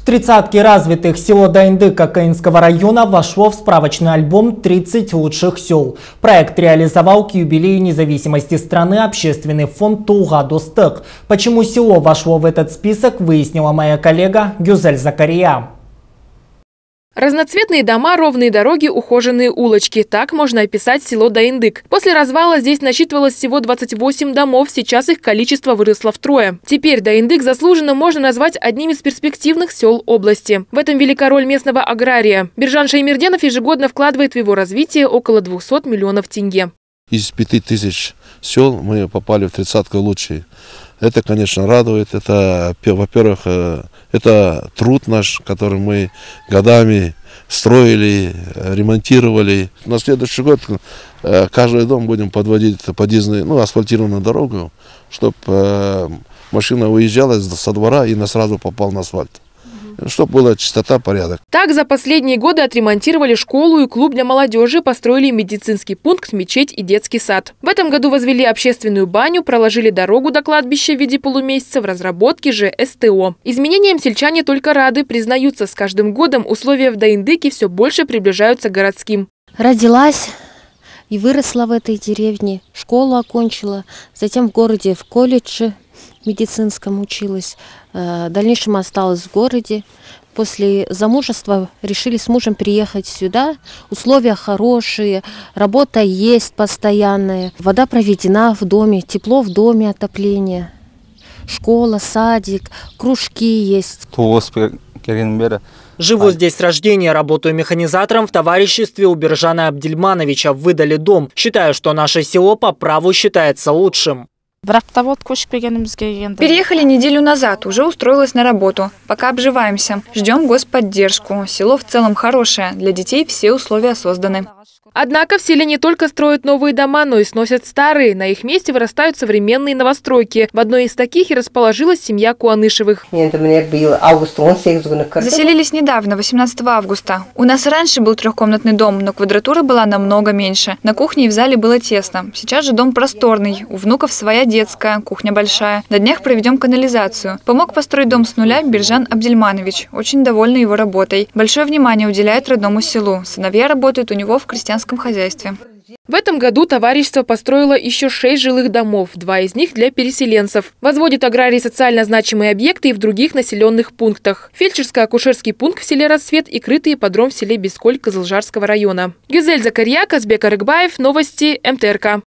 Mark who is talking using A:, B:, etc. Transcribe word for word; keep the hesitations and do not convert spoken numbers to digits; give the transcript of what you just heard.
A: тридцатки развитых село Дайндык Акаинского района вошло в справочный альбом тридцать лучших сел. Проект реализовал к юбилею независимости страны общественный фонд Тулга Достык. Почему село вошло в этот список, выяснила моя коллега Гюзель Закария.
B: Разноцветные дома, ровные дороги, ухоженные улочки. Так можно описать село Дайндык. После развала здесь насчитывалось всего двадцать восемь домов, сейчас их количество выросло втрое. Теперь Дайндык заслуженно можно назвать одним из перспективных сел области. В этом велика роль местного агрария. Биржан Шаймерденов ежегодно вкладывает в его развитие около двухсот миллионов тенге.
C: Из пяти тысяч сел мы попали в тридцатку лучшие. Это, конечно, радует. Это, во-первых, это труд наш, который мы годами строили, ремонтировали. На следующий год каждый дом будем подводить подъездную, ну, асфальтированную дорогу, чтобы машина уезжала со двора и сразу попала на асфальт. Чтобы была чистота, порядок.
B: Так, за последние годы отремонтировали школу и клуб для молодежи, построили медицинский пункт, мечеть и детский сад. В этом году возвели общественную баню, проложили дорогу до кладбища в виде полумесяца, в разработке же эс тэ о. Изменениям сельчане только рады, признаются, с каждым годом условия в Дайндыке все больше приближаются к городским.
D: Родилась и выросла в этой деревне, школу окончила, затем в городе в колледже медицинском училась, в дальнейшем осталась в городе. После замужества решили с мужем приехать сюда. Условия хорошие, работа есть постоянная, вода проведена в доме, тепло в доме, отопление, школа, садик, кружки есть.
A: Живу здесь с рождения, работаю механизатором в товариществе у Биржана Абдельмановича. Выдали дом. Считаю, что наше село по праву считается лучшим.
E: Переехали неделю назад, уже устроилась на работу. Пока обживаемся. Ждем господдержку. Село в целом хорошее. Для детей все условия созданы.
B: Однако в селе не только строят новые дома, но и сносят старые. На их месте вырастают современные новостройки. В одной из таких и расположилась семья Куанышевых.
E: Заселились недавно, восемнадцатого августа. У нас раньше был трехкомнатный дом, но квадратура была намного меньше. На кухне и в зале было тесно. Сейчас же дом просторный. У внуков своя детская, кухня большая. На днях проведем канализацию. Помог построить дом с нуля Биржан Абдельманович. Очень довольны его работой. Большое внимание уделяет родному селу. Сыновья работают у него в крестьянском хозяйстве.
B: В этом году товарищество построило еще шесть жилых домов, два из них для переселенцев. Возводит аграрий социально значимые объекты и в других населенных пунктах. Фельдшерско-акушерский пункт в селе Рассвет и крытый ипподром в селе Бесколь Кызылжарского района. Гюзель Закария, Казбек Арыкбаев, новости эм тэ эр ка.